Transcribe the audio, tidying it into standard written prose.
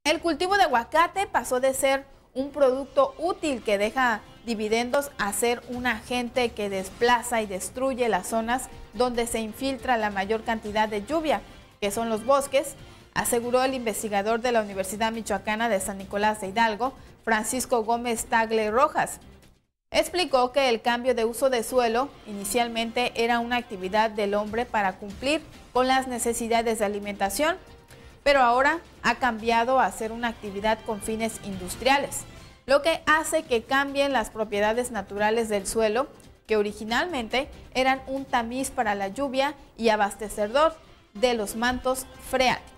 El cultivo de aguacate pasó de ser un producto útil que deja dividendos a ser un agente que desplaza y destruye las zonas donde se infiltra la mayor cantidad de lluvia, que son los bosques, aseguró el investigador de la Universidad Michoacana de San Nicolás de Hidalgo, Francisco Gómez Tagle Rojas. Explicó que el cambio de uso de suelo inicialmente era una actividad del hombre para cumplir con las necesidades de alimentación, pero ahora ha cambiado a ser una actividad con fines industriales, lo que hace que cambien las propiedades naturales del suelo, que originalmente eran un tamiz para la lluvia y abastecedor de los mantos freáticos.